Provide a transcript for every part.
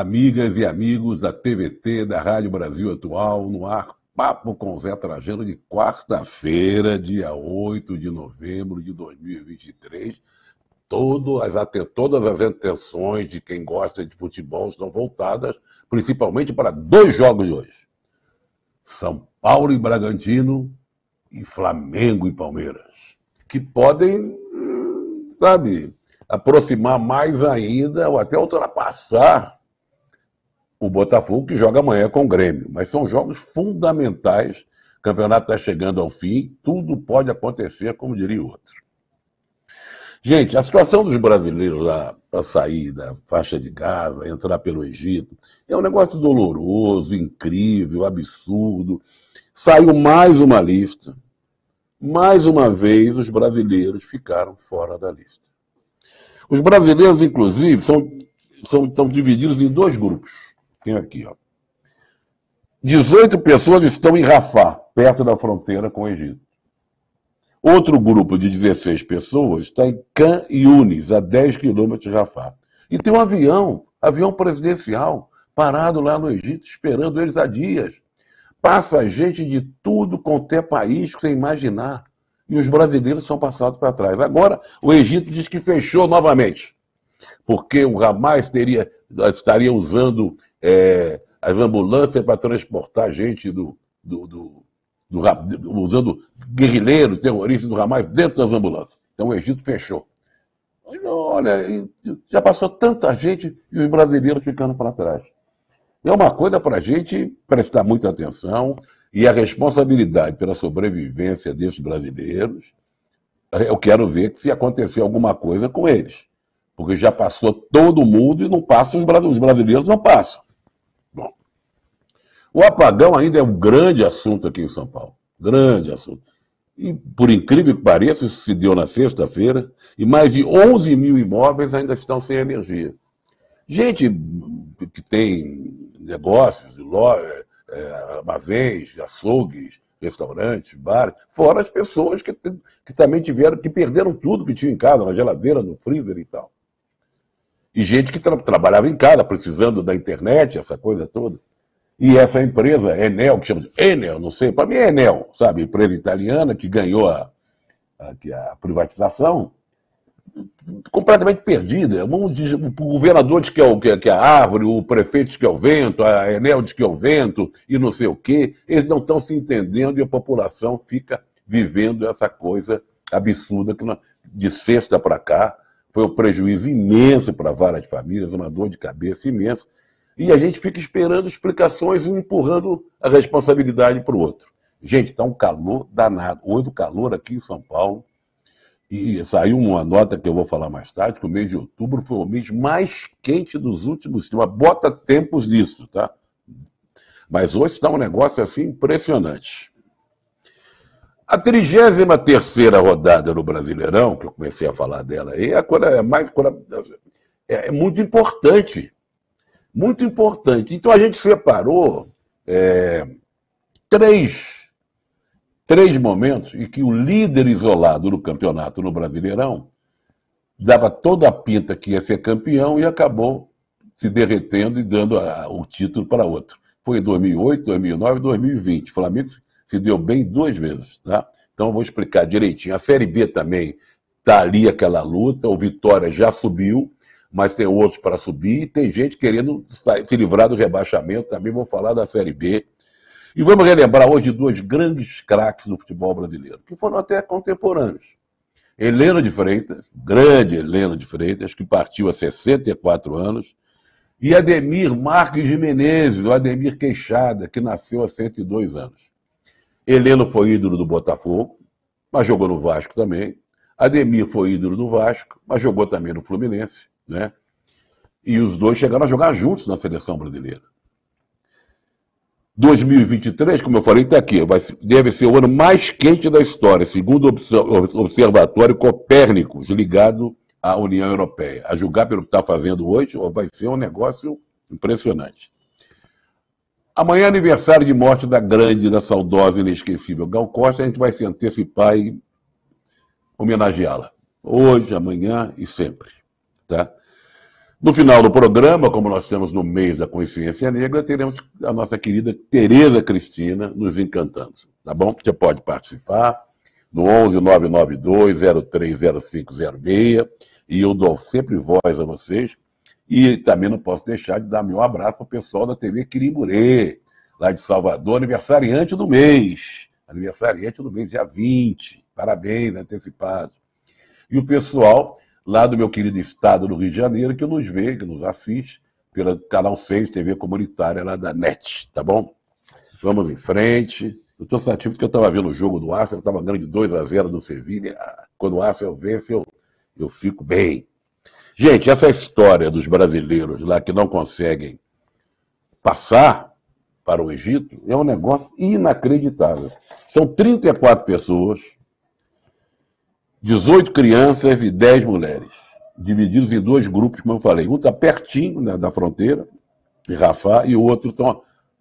amigas e amigos da TVT, da Rádio Brasil Atual, no ar, Papo com Zé Trajano, de quarta-feira, dia 8 de novembro de 2023. Todas as atenções de quem gosta de futebol estão voltadas principalmente para dois jogos de hoje. São Paulo e Bragantino e Flamengo e Palmeiras, que podem, aproximar mais ainda ou até ultrapassar o Botafogo, que joga amanhã com o Grêmio. Mas são jogos fundamentais. O campeonato está chegando ao fim, tudo pode acontecer, como diria o outro. Gente, a situação dos brasileiros lá para sair da faixa de Gaza, entrar pelo Egito, é um negócio doloroso, incrível, absurdo. Saiu mais uma lista. Mais uma vez, os brasileiros ficaram fora da lista. Os brasileiros, inclusive, estão divididos em dois grupos. Tem aqui, ó. 18 pessoas estão em Rafah, perto da fronteira com o Egito. Outro grupo de 16 pessoas está em Khan Yunis, a 10 quilômetros de Rafah. E tem um avião presidencial, parado lá no Egito, esperando eles há dias. Passa gente de tudo quanto é país que você imaginar. E os brasileiros são passados para trás. Agora, o Egito diz que fechou novamente, porque o Hamas estaria usando as ambulâncias para transportar gente usando guerrilheiros, terroristas do Hamas dentro das ambulâncias. Então o Egito fechou. Olha, já passou tanta gente e os brasileiros ficando para trás. É uma coisa para a gente prestar muita atenção, e a responsabilidade pela sobrevivência desses brasileiros, eu quero ver se acontecer alguma coisa com eles. Porque já passou todo mundo e não passa, os brasileiros não passam. Bom, o apagão ainda é um grande assunto aqui em São Paulo. Grande assunto. E, por incrível que pareça, isso se deu na sexta-feira, e mais de 11 mil imóveis ainda estão sem energia. Gente que tem negócios, armazéns, açougues, restaurantes, bares, fora as pessoas que também que perderam tudo que tinha em casa, na geladeira, no freezer e tal. E gente que trabalhava em casa, precisando da internet, essa coisa toda. E essa empresa, Enel, que chama de Enel, não sei, para mim é Enel, sabe? Empresa italiana que ganhou a privatização, completamente perdida. O governador diz que é a árvore, o prefeito diz que é o vento, a Enel diz que é o vento, e não sei o quê. Eles não estão se entendendo e a população fica vivendo essa coisa absurda que de sexta para cá foi um prejuízo imenso para várias famílias, uma dor de cabeça imensa. E a gente fica esperando explicações e empurrando a responsabilidade para o outro. Gente, está um calor danado. Hoje o calor aqui em São Paulo. E saiu uma nota que eu vou falar mais tarde, que o mês de outubro foi o mês mais quente dos últimos tempos. Bota tempos nisso, tá? Mas hoje está um negócio assim impressionante. A 33ª rodada no Brasileirão, que eu comecei a falar dela aí, é muito importante. Muito importante. Então a gente separou três momentos em que o líder isolado do campeonato no Brasileirão dava toda a pinta que ia ser campeão e acabou se derretendo e dando o título para outro. Foi em 2008, 2009 e 2020. O Flamengo se deu bem duas vezes. Tá? Então eu vou explicar direitinho. A Série B também está ali aquela luta, o Vitória já subiu, mas tem outros para subir e tem gente querendo se livrar do rebaixamento. Também vou falar da Série B. E vamos relembrar hoje dois grandes craques do futebol brasileiro, que foram até contemporâneos. Heleno de Freitas, grande Heleno de Freitas, que partiu há 64 anos, e Ademir Marques de Menezes, o Ademir Queixada, que nasceu há 102 anos. Heleno foi ídolo do Botafogo, mas jogou no Vasco também. Ademir foi ídolo do Vasco, mas jogou também no Fluminense, né? E os dois chegaram a jogar juntos na seleção brasileira. 2023, como eu falei, está aqui. Deve ser o ano mais quente da história, segundo o Observatório Copérnicos, ligado à União Europeia. A julgar pelo que está fazendo hoje, vai ser um negócio impressionante. Amanhã é aniversário de morte da grande, da saudosa e inesquecível Gal Costa. A gente vai se antecipar e homenageá-la. Hoje, amanhã e sempre. Tá? No final do programa, como nós estamos no mês da consciência negra, teremos a nossa querida Tereza Cristina nos encantando, tá bom? Você pode participar no 11-992-030506 e eu dou sempre voz a vocês. E também não posso deixar de dar meu abraço para o pessoal da TV Quirimurê, lá de Salvador, aniversariante do mês. Aniversariante do mês, dia 20. Parabéns, antecipado. E o pessoal lá do meu querido estado do Rio de Janeiro, que nos vê, que nos assiste, pelo Canal 6, TV comunitária lá da NET, tá bom? Vamos em frente. Eu estou satisfeito porque eu estava vendo o jogo do Arsenal, estava ganhando de 2-0 do Sevilha. Quando o Arsenal vence, eu fico bem. Gente, essa história dos brasileiros lá que não conseguem passar para o Egito é um negócio inacreditável. São 34 pessoas, 18 crianças e 10 mulheres, divididos em 2 grupos, como eu falei. Um está pertinho, né, da fronteira, de Rafah, e o outro está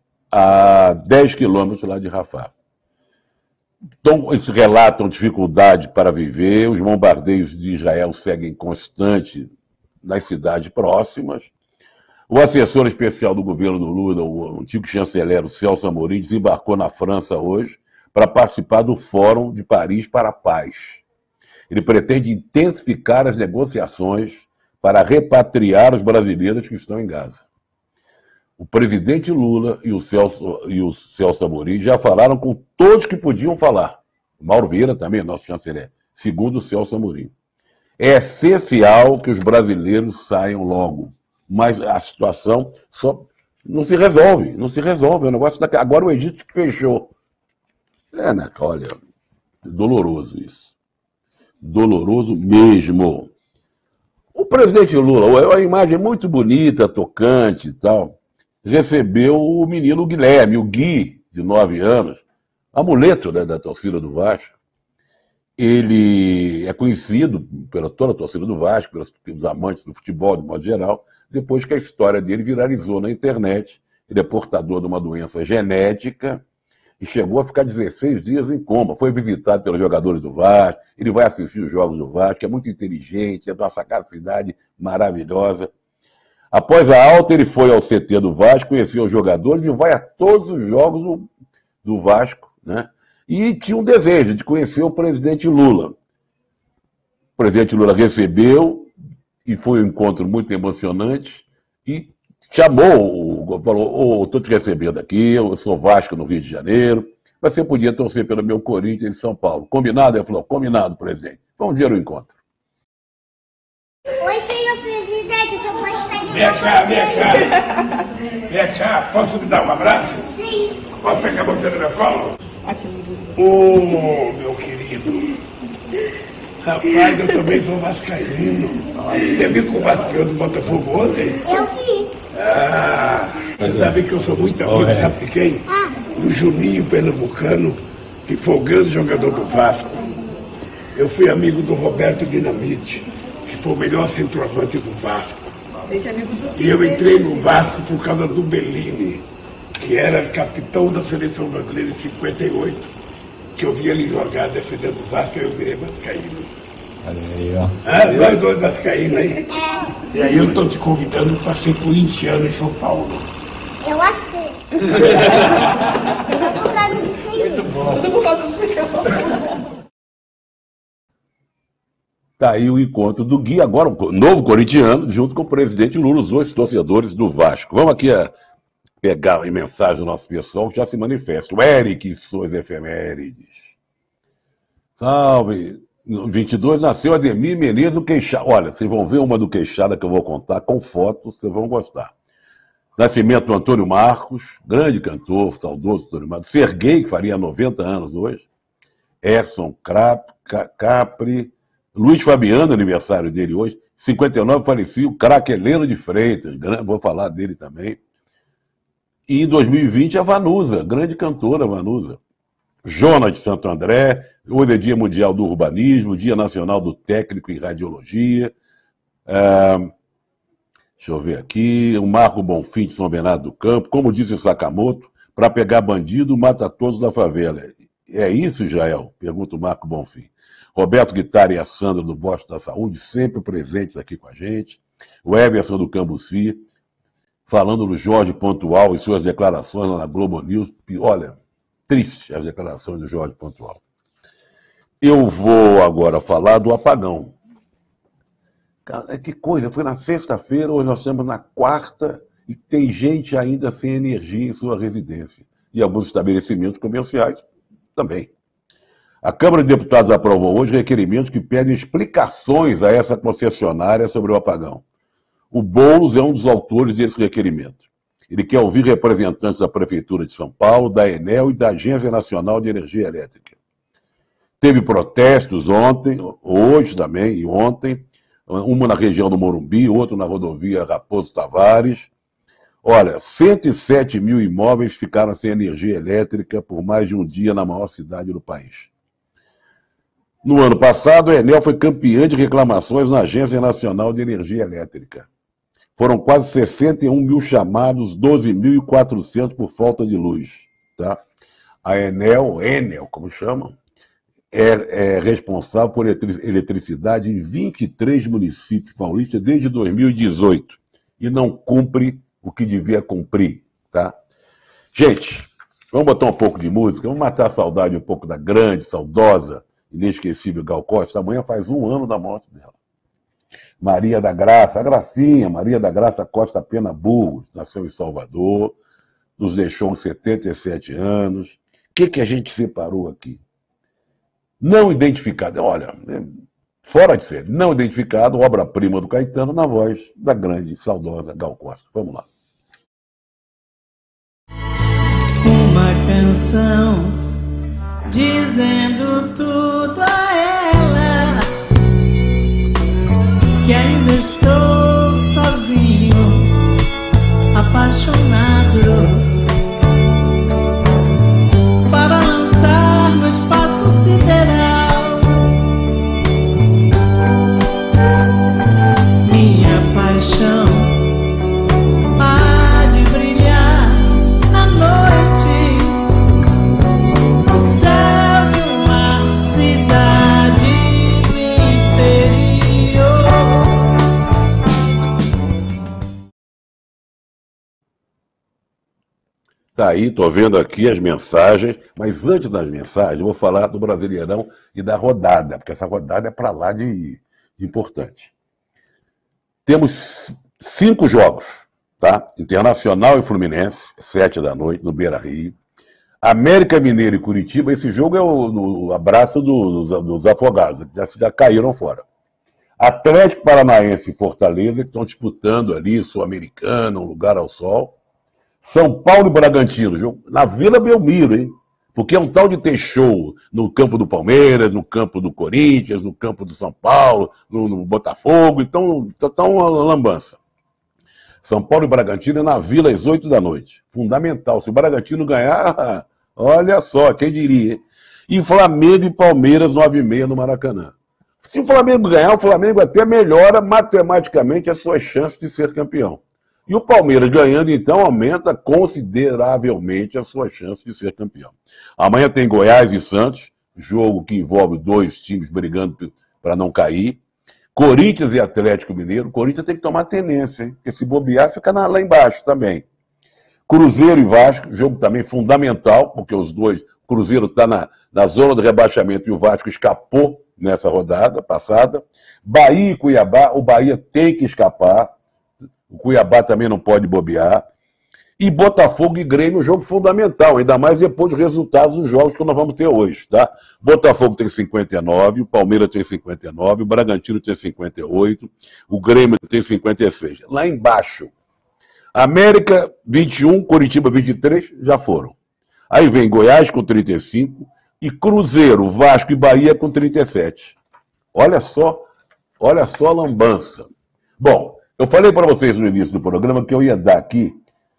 a 10 quilômetros lá de Rafah. Então, eles relatam dificuldade para viver, os bombardeios de Israel seguem constantes nas cidades próximas. O assessor especial do governo do Lula, o antigo chanceler Celso Amorim, desembarcou na França hoje para participar do Fórum de Paris para a Paz. Ele pretende intensificar as negociações para repatriar os brasileiros que estão em Gaza. O presidente Lula e o Celso Amorim já falaram com todos que podiam falar. O Mauro Vieira também, nosso chanceler, segundo o Celso Amorim. É essencial que os brasileiros saiam logo, mas a situação só não se resolve, não se resolve. O negócio agora o Egito fechou. Né? Olha, doloroso isso. Doloroso mesmo. O presidente Lula, é uma imagem muito bonita, tocante e tal, recebeu o menino Guilherme, o Gui, de 9 anos, amuleto, né, da torcida do Vasco. Ele é conhecido pela toda a torcida do Vasco, pelos amantes do futebol, de modo geral, depois que a história dele viralizou na internet. Ele é portador de uma doença genética e chegou a ficar 16 dias em coma. Foi visitado pelos jogadores do Vasco, ele vai assistir os jogos do Vasco, é muito inteligente, é de uma sagacidade maravilhosa. Após a alta, ele foi ao CT do Vasco, conheceu os jogadores e vai a todos os jogos do Vasco, né? E tinha um desejo de conhecer o presidente Lula. O presidente Lula recebeu, e foi um encontro muito emocionante, e chamou, falou, estou te recebendo aqui, eu sou Vasco no Rio de Janeiro, mas você podia torcer pelo meu Corinthians em São Paulo. Combinado? Ele falou, combinado, presidente. Vamos ver o encontro. Oi, senhor presidente, eu posso pegar Vem cá, vem cá. Vem cá, posso me dar um abraço? Sim. Posso pegar você no meu colo? Ô, meu querido. Rapaz, eu também sou vascaíno. Você viu que o Vasco do Botafogo ontem? Eu vi. Você sabe que eu sou muito amigo, sabe de quem? Do Juninho Pernambucano, que foi o grande jogador do Vasco. Eu fui amigo do Roberto Dinamite, que foi o melhor centroavante do Vasco. E eu entrei no Vasco por causa do Bellini, que era capitão da seleção brasileira em 58, que eu vi ele jogar defendendo o Vasco, aí eu virei vascaíno. Nós 2 vascaínos aí. E aí eu estou te convidando para ser corintiano em São Paulo. Eu aceito. Tudo por causa do senhor. Muito bom. Tudo por causa do senhor. Está aí o encontro do Gui, agora um novo corintiano, junto com o presidente Lula, os 2 torcedores do Vasco. Vamos aqui pegar a mensagem do nosso pessoal que já se manifesta. O Eric, suas efemérides. Salve. Em 22 nasceu Ademir Menezes do Queixada. Olha, vocês vão ver uma do Queixada que eu vou contar com fotos, vocês vão gostar. Nascimento do Antônio Marcos, grande cantor, saudoso Antônio Marcos. Serguei, que faria 90 anos hoje. Erson Capri. Luiz Fabiano, aniversário dele hoje. 59, falecia o craque Heleno de Freitas. Vou falar dele também. E em 2020, a Vanusa, grande cantora Vanusa. Jonas de Santo André, hoje é Dia Mundial do Urbanismo, Dia Nacional do Técnico em Radiologia. Deixa eu ver aqui, o Marco Bonfim de São Bernardo do Campo. Como disse o Sakamoto, para pegar bandido, mata todos da favela. É isso, Jael? Pergunta o Marco Bonfim. Roberto Guittari e a Sandra do Bosta da Saúde, sempre presentes aqui com a gente. O Everson do Cambuci, falando no Jorge Pontual e suas declarações lá na Globo News. Olha, triste as declarações do Jorge Pontual. Eu vou agora falar do apagão. Cara, que coisa, foi na sexta-feira, hoje nós estamos na quarta e tem gente ainda sem energia em sua residência. E alguns estabelecimentos comerciais também. A Câmara de Deputados aprovou hoje requerimentos que pedem explicações a essa concessionária sobre o apagão. O Boulos é um dos autores desse requerimento. Ele quer ouvir representantes da Prefeitura de São Paulo, da Enel e da Agência Nacional de Energia Elétrica. Teve protestos ontem, hoje também e ontem, uma na região do Morumbi, outro na rodovia Raposo Tavares. Olha, 107 mil imóveis ficaram sem energia elétrica por mais de um dia na maior cidade do país. No ano passado, a Enel foi campeã de reclamações na Agência Nacional de Energia Elétrica. Foram quase 61 mil chamados, 12.400 por falta de luz. Tá? A Enel, como chamam, é responsável por eletricidade em 23 municípios paulistas desde 2018 e não cumpre o que devia cumprir. Tá? Gente, vamos botar um pouco de música, vamos matar a saudade um pouco da grande, saudosa, inesquecível Gal Costa. Amanhã faz 1 ano da morte dela. Maria da Graça, a Gracinha, Maria da Graça Costa Pena Burgos, nasceu em Salvador, nos deixou com 77 anos. O que a gente separou aqui? Não identificado, olha, fora de série, não identificado, obra-prima do Caetano, na voz da grande, saudosa Gal Costa. Vamos lá. Uma canção dizendo tudo a ela, que ainda estou sozinho, apaixonado, para lançar no espaço sideral minha paixão. Há de brilhar na noite no céu de uma cidade do interior. Tá aí, estou vendo aqui as mensagens, mas antes das mensagens, eu vou falar do Brasileirão e da rodada, porque essa rodada é para lá de importante. Temos 5 jogos, tá? Internacional e Fluminense, 7 da noite, no Beira-Rio. América Mineiro e Curitiba, esse jogo é o abraço dos afogados, já caíram fora. Atlético Paranaense e Fortaleza, que estão disputando ali, Sul-Americana, um lugar ao sol. São Paulo e Bragantino, jogo na Vila Belmiro, hein? Porque é um tal de ter show no campo do Palmeiras, no campo do Corinthians, no campo do São Paulo, no Botafogo, então tá uma lambança. São Paulo e Bragantino é na Vila às 8 da noite. Fundamental. Se o Bragantino ganhar, olha só, quem diria, hein? E Flamengo e Palmeiras, 9h30 no Maracanã. Se o Flamengo ganhar, o Flamengo até melhora matematicamente as suas chances de ser campeão. E o Palmeiras ganhando, então, aumenta consideravelmente a sua chance de ser campeão. Amanhã tem Goiás e Santos, jogo que envolve 2 times brigando para não cair. Corinthians e Atlético Mineiro. Corinthians tem que tomar tenência, hein? Porque se bobear, fica lá embaixo também. Cruzeiro e Vasco, jogo também fundamental, porque os dois, o Cruzeiro está na zona do rebaixamento e o Vasco escapou nessa rodada passada. Bahia e Cuiabá, o Bahia tem que escapar. O Cuiabá também não pode bobear. E Botafogo e Grêmio, jogo fundamental, ainda mais depois dos resultados dos jogos que nós vamos ter hoje, tá? Botafogo tem 59, o Palmeiras tem 59, o Bragantino tem 58, o Grêmio tem 56. Lá embaixo, América 21, Curitiba 23, já foram. Aí vem Goiás com 35 e Cruzeiro, Vasco e Bahia com 37. Olha só a lambança. Bom, eu falei para vocês no início do programa que eu ia dar aqui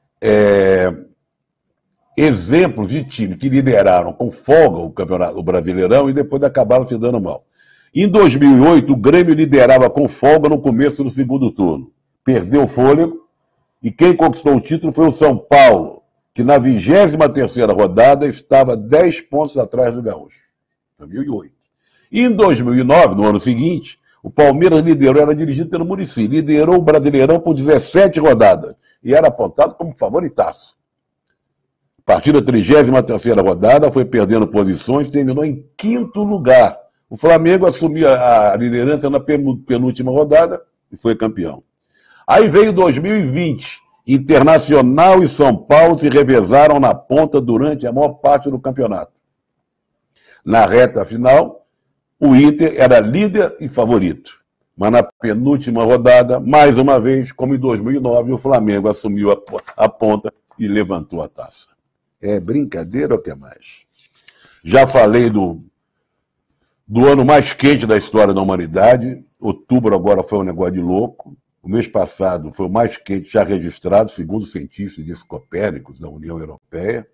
exemplos de times que lideraram com folga o campeonato, o Brasileirão, e depois acabaram se dando mal. Em 2008, o Grêmio liderava com folga no começo do segundo turno. Perdeu o fôlego e quem conquistou o título foi o São Paulo, que na 23ª rodada estava 10 pontos atrás do Gaúcho. 2008. E em 2009, no ano seguinte, O Palmeiras liderou, era dirigido pelo Muricy, liderou o Brasileirão por 17 rodadas e era apontado como favoritaço. A partir da 33ª rodada, foi perdendo posições, terminou em 5º lugar. O Flamengo assumiu a liderança na penúltima rodada e foi campeão. Aí veio 2020, Internacional e São Paulo se revezaram na ponta durante a maior parte do campeonato. Na reta final, o Inter era líder e favorito. Mas na penúltima rodada, mais uma vez, como em 2009, o Flamengo assumiu a ponta e levantou a taça. É brincadeira ou o que mais? Já falei do ano mais quente da história da humanidade. Outubro agora foi um negócio de louco. O mês passado foi o mais quente já registrado, segundo cientistas disse Copérnicos, da União Europeia.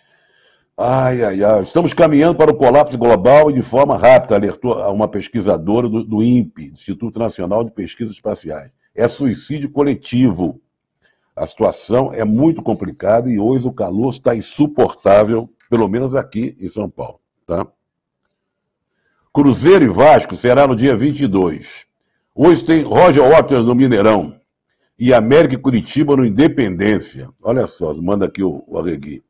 Ai, ai, ai. Estamos caminhando para o colapso global e de forma rápida, alertou uma pesquisadora do INPE, Instituto Nacional de Pesquisas Espaciais. É suicídio coletivo. A situação é muito complicada e hoje o calor está insuportável, pelo menos aqui em São Paulo. Tá? Cruzeiro e Vasco será no dia 22. Hoje tem Roger Waters no Mineirão e América e Curitiba no Independência. Olha só, manda aqui o Arregui.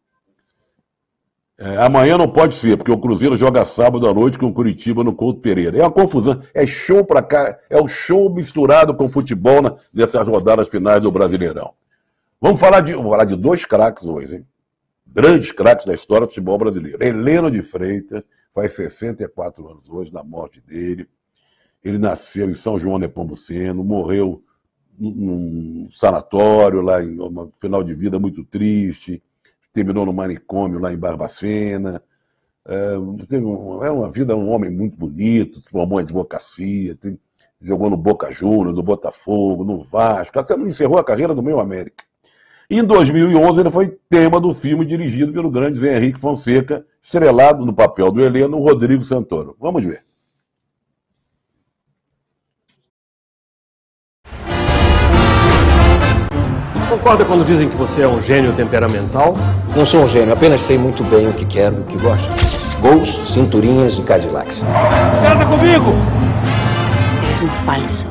Amanhã não pode ser, porque o Cruzeiro joga sábado à noite com o Curitiba no Couto Pereira. É uma confusão, é show pra cá, é o show misturado com futebol nessas rodadas finais do Brasileirão. Vamos falar de 2 craques hoje, hein? Grandes craques da história do futebol brasileiro. Heleno de Freitas, faz 64 anos hoje, da morte dele. Ele nasceu em São João Nepomuceno, morreu num sanatório, lá em um final de vida muito triste, terminou no manicômio lá em Barbacena. Teve uma vida, um homem muito bonito, formou em advocacia, jogou no Boca Juniors, no Botafogo, no Vasco, até encerrou a carreira do Meio América. E em 2011 ele foi tema do filme dirigido pelo grande Zé Henrique Fonseca, estrelado no papel do Heleno, Rodrigo Santoro. Vamos ver. Concorda quando dizem que você é um gênio temperamental? Não sou um gênio, apenas sei muito bem o que quero e o que gosto. Gols, cinturinhas e Cadillacs. Casa comigo! Eres um falso.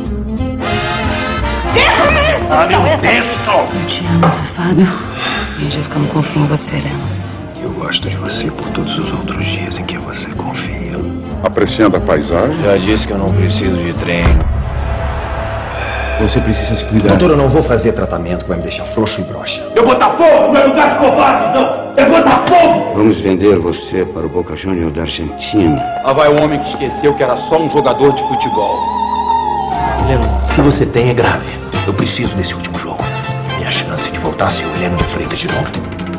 Dá-lhe um texto! Eu te amo, safado. Me diz como confio em você, Helena. Eu gosto de você por todos os outros dias em que você confia. Apreciando a paisagem? Já disse que eu não preciso de treino. Você precisa se cuidar. Doutor, eu não vou fazer tratamento que vai me deixar frouxo e broxa. É Botafogo, não é lugar de covardes, não! É Botafogo! Vamos vender você para o Boca Juniors da Argentina. Lá vai o homem que esqueceu que era só um jogador de futebol. Heleno, o que você tem é grave. Eu preciso desse último jogo. Minha chance de voltar a ser o Heleno de Freitas de novo.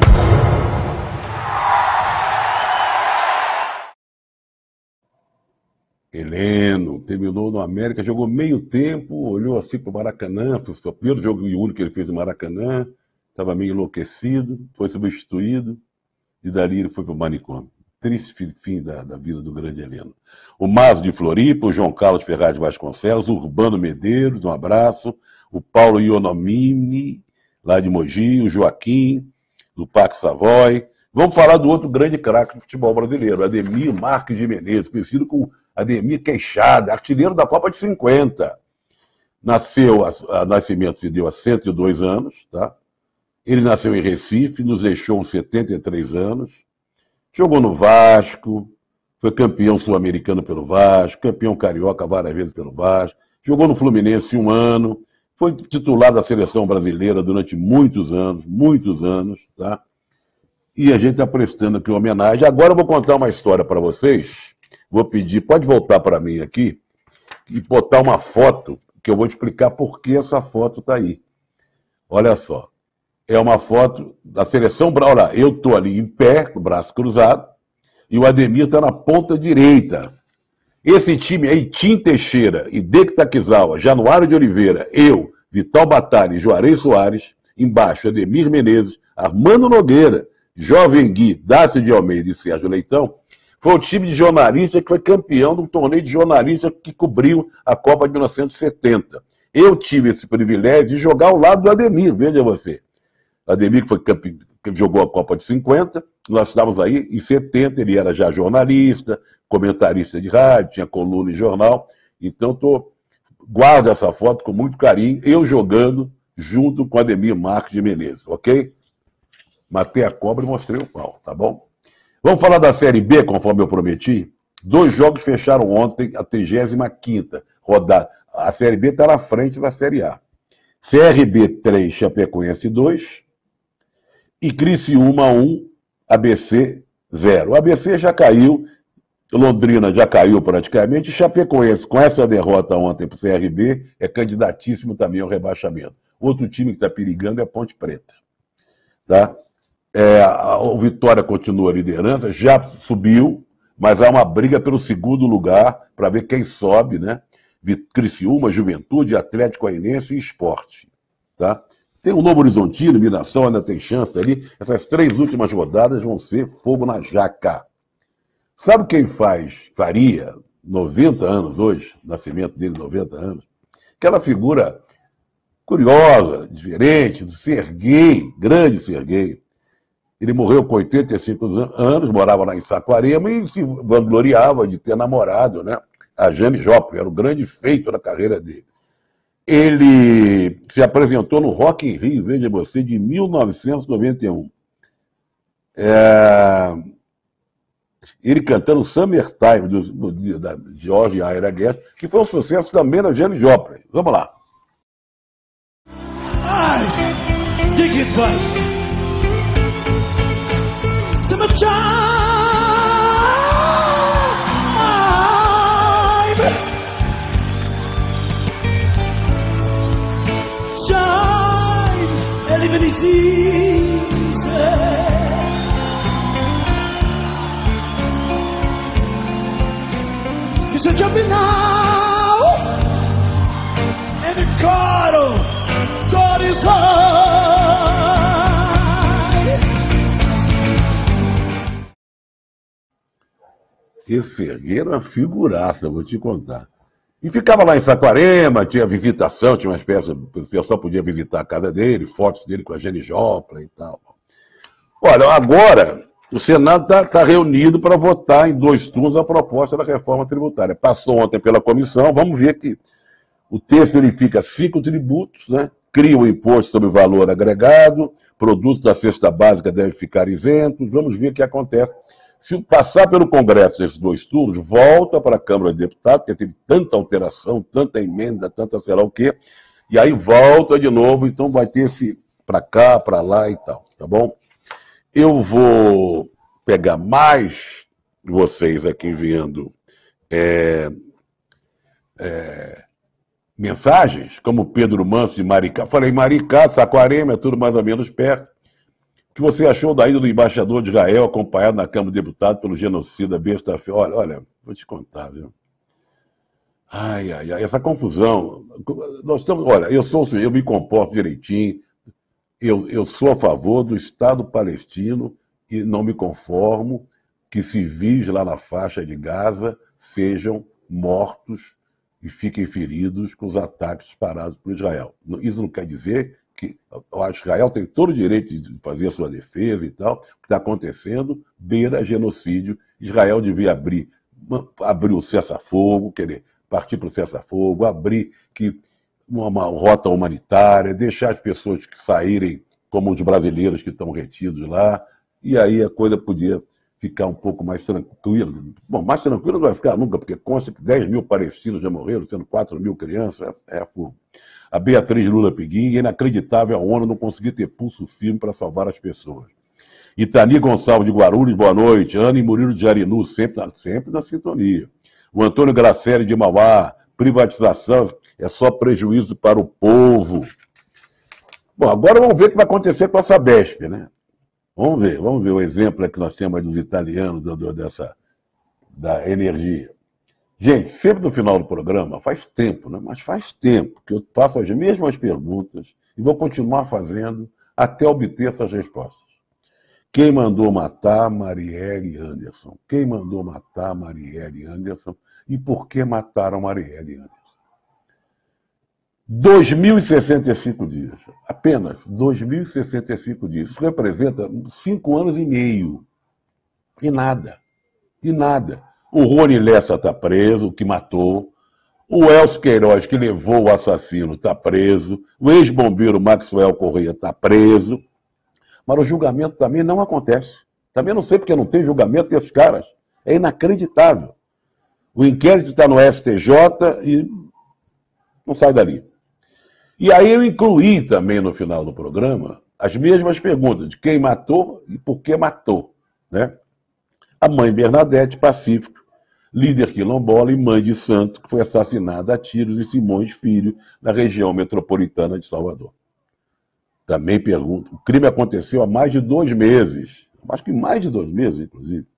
Heleno terminou no América, jogou meio tempo, olhou assim para o Maracanã, foi o primeiro jogo e único que ele fez no Maracanã, estava meio enlouquecido, foi substituído e dali ele foi para o manicômio. Triste fim da vida do grande Heleno. O Mazo de Floripa, o João Carlos Ferraz de Vasconcelos, o Urbano Medeiros, um abraço, o Paulo Ionomini, lá de Mogi, o Joaquim, do Parque Savoy. Vamos falar do outro grande craque do futebol brasileiro, Ademir Marques de Menezes, conhecido como Ademir Queixada, artilheiro da Copa de 50. Nascimento se deu há 102 anos, tá? Ele nasceu em Recife, nos deixou aos 73 anos, jogou no Vasco, foi campeão sul-americano pelo Vasco, campeão carioca várias vezes pelo Vasco, jogou no Fluminense 1 ano, foi titular da seleção brasileira durante muitos anos, tá? E a gente está prestando aqui uma homenagem. Agora eu vou contar uma história para vocês. Vou pedir, pode voltar para mim aqui e botar uma foto, que eu vou explicar por que essa foto está aí. Olha só, é uma foto da seleção brasileira. Olha, eu estou ali em pé, com o braço cruzado, e o Ademir está na ponta direita. Esse time aí, Tim Teixeira, Hideki Takizawa, Januário de Oliveira, eu, Vital Batari e Juarez Soares, embaixo Ademir Menezes, Armando Nogueira, Jovem Gui, Dácio de Almeida e Sérgio Leitão, foi o time de jornalistas que foi campeão do torneio de jornalistas que cobriu a Copa de 1970. Eu tive esse privilégio de jogar ao lado do Ademir, veja você. Ademir que foi campeão, que jogou a Copa de 50, nós estávamos aí em 70, ele era já jornalista, comentarista de rádio, tinha coluna em jornal, Então, guardo essa foto com muito carinho, eu jogando junto com Ademir Marques de Menezes, ok? Matei a cobra e mostrei o pau, tá bom? Vamos falar da Série B, conforme eu prometi? 2 jogos fecharam ontem, a 35ª rodada. A Série B está na frente da Série A. CRB 3, Chapecoense 2 e Criciúma 1, ABC 0. O ABC já caiu, Londrina já caiu praticamente, Chapecoense, com essa derrota ontem para o CRB, é candidatíssimo também ao rebaixamento. Outro time que está perigando é a Ponte Preta. Tá? O Vitória continua a liderança, já subiu, mas há uma briga pelo 2º lugar para ver quem sobe, né? Criciúma, Juventude, Atlético Goianiense e Sport. Tá? Tem o Novo Horizontino, Mirassol ainda tem chance ali. Essas 3 últimas rodadas vão ser fogo na jaca. Sabe quem faria 90 anos hoje, nascimento dele 90 anos? Aquela figura curiosa, diferente, do Serguei, grande Serguei. Ele morreu com 85 anos, morava lá em Saquarema e se vangloriava de ter namorado, né? A Jane Joplin, era o grande feito da carreira dele. Ele se apresentou no Rock in Rio, veja você, de 1991. Ele cantando Summertime, da George Ira Guest, que foi um sucesso também da Jane Joplin. Vamos lá. Ai, dig it, bud. Summertime. Living is easy. You should jump in now, and the God is high. Esse Serguei era uma figuraça, vou te contar. E ficava lá em Saquarema, tinha visitação, tinha uma espécie, o pessoal podia visitar a casa dele, fotos dele com a Jane Joplin e tal. Olha, agora o Senado está reunido para votar em 2 turnos a proposta da reforma tributária. Passou ontem pela comissão, vamos ver que o texto unifica 5 tributos, né? Cria o imposto sobre o valor agregado, produtos da cesta básica devem ficar isentos, vamos ver o que acontece. Se passar pelo Congresso nesses 2 turnos, volta para a Câmara de Deputados, porque teve tanta alteração, tanta emenda, tanta sei lá o quê, e aí volta de novo, então vai ter esse para cá, para lá e tal, tá bom? Eu vou pegar mais vocês aqui enviando mensagens, como Pedro Manso de Maricá. Falei, Maricá, Saquarema, é tudo mais ou menos perto. O que você achou da ida do embaixador de Israel, acompanhado na Câmara de Deputados pelo genocida besta? Olha, vou te contar, viu? Ai, essa confusão. Nós estamos, olha, eu me comporto direitinho, eu sou a favor do Estado palestino e não me conformo que civis lá na faixa de Gaza sejam mortos e fiquem feridos com os ataques disparados por Israel. Isso não quer dizer que Israel tem todo o direito de fazer a sua defesa e tal. O que está acontecendo beira genocídio. Israel devia abrir o cessar-fogo, partir para o cessar-fogo, abrir uma rota humanitária, deixar as pessoas que saírem, como os brasileiros que estão retidos lá, e aí a coisa podia ficar um pouco mais tranquila. Bom, mais tranquila não vai ficar nunca, porque consta que 10 mil palestinos já morreram, sendo 4 mil crianças, é fogo. A Beatriz Lula Piguinha, inacreditável a ONU não conseguir ter pulso firme para salvar as pessoas. Itani Gonçalves de Guarulhos, boa noite. Ana e Murilo de Jarinu, sempre na sintonia. O Antônio Gracelli de Mauá, privatização é só prejuízo para o povo. Bom, agora vamos ver o que vai acontecer com a Sabesp, né? Vamos ver o exemplo que nós temos dos italianos da energia. Gente, sempre no final do programa, faz tempo, né? Mas faz tempo que eu faço as mesmas perguntas e vou continuar fazendo até obter essas respostas. Quem mandou matar Marielle Anderson? Quem mandou matar Marielle Anderson? E por que mataram Marielle Anderson? 2.065 dias. Apenas 2.065 dias. Isso representa 5 anos e meio. E nada. O Rony Lessa está preso, que matou. O Elcio Queiroz, que levou o assassino, está preso. O ex-bombeiro Maxwell Correia está preso. Mas o julgamento também não acontece. Também não sei porque não tem julgamento desses caras. É inacreditável. O inquérito está no STJ e não sai dali. E aí eu incluí também no final do programa as mesmas perguntas de quem matou e por que matou, né? A mãe Bernadette Pacífico, líder quilombola e mãe de santo, que foi assassinada a tiros em Simões Filho, na região metropolitana de Salvador. Também pergunto, o crime aconteceu há mais de 2 meses, acho que mais de 2 meses, inclusive.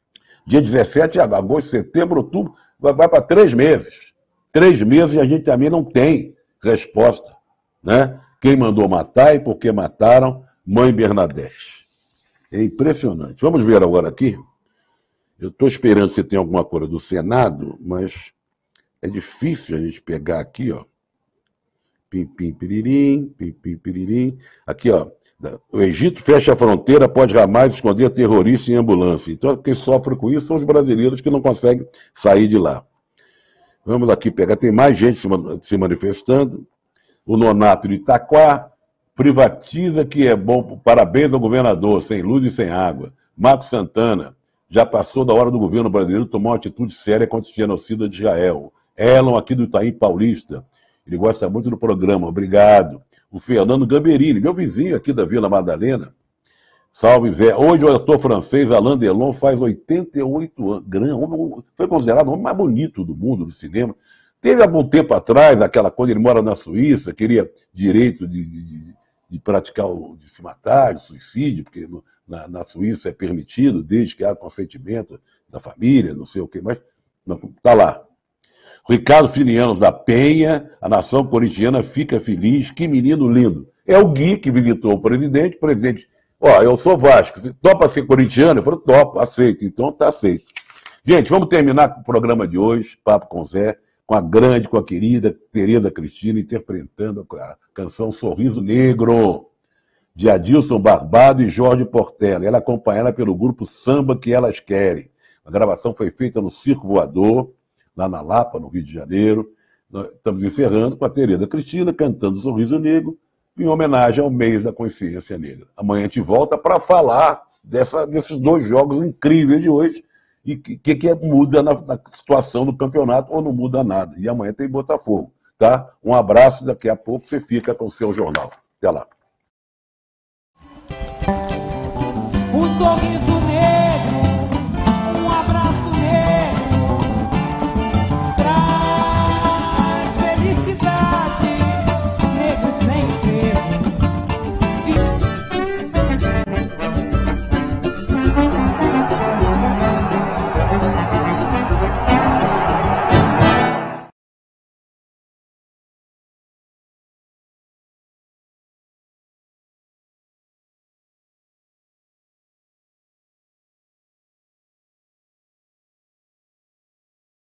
Dia 17 de agosto, setembro, outubro, vai para 3 meses. 3 meses e a gente também não tem resposta, né? Quem mandou matar e por que mataram mãe Bernadette. É impressionante. Vamos ver agora aqui. Eu estou esperando se tem alguma coisa do Senado, mas é difícil a gente pegar aqui, ó. Pim, pim, piririm, pim, pim, piririm. Aqui, ó. O Egito fecha a fronteira, pode jamais esconder terrorista em ambulância. Então, quem sofre com isso são os brasileiros que não conseguem sair de lá. Vamos aqui pegar. Tem mais gente se manifestando. O Nonato de Itaquá privatiza que é bom. Parabéns ao governador, sem luz e sem água. Marcos Santana. Já passou da hora do governo brasileiro tomar uma atitude séria contra o genocida de Israel. Elon, aqui do Itaim Paulista. Ele gosta muito do programa, obrigado. O Fernando Gamberini, meu vizinho aqui da Vila Madalena. Salve, Zé. Hoje o ator francês Alain Delon faz 88 anos. Foi considerado o homem mais bonito do mundo do cinema. Teve algum tempo atrás, aquela coisa, ele mora na Suíça, queria direito de praticar, de se matar, de suicídio, porque na Suíça é permitido, desde que há consentimento da família, não sei o que, mas está lá. Ricardo Filianos da Penha, a nação corintiana fica feliz, que menino lindo. É o Gui que visitou o presidente, ó, eu sou Vasco, você topa ser corintiano? Eu falei, topa, aceito, então tá aceito. Gente, vamos terminar com o programa de hoje, Papo com Zé, com a querida Tereza Cristina, interpretando a canção Sorriso Negro, de Adilson Barbado e Jorge Portela. Ela é acompanhada pelo grupo Samba Que Elas Querem. A gravação foi feita no Circo Voador, lá na Lapa, no Rio de Janeiro. Nós estamos encerrando com a Tereza Cristina cantando Sorriso Negro, em homenagem ao mês da consciência negra. Amanhã a gente volta para falar desses 2 jogos incríveis de hoje e o que muda na situação do campeonato ou não muda nada. E amanhã tem Botafogo, tá? Um abraço, daqui a pouco você fica com o seu jornal. Até lá. Um sorriso negro.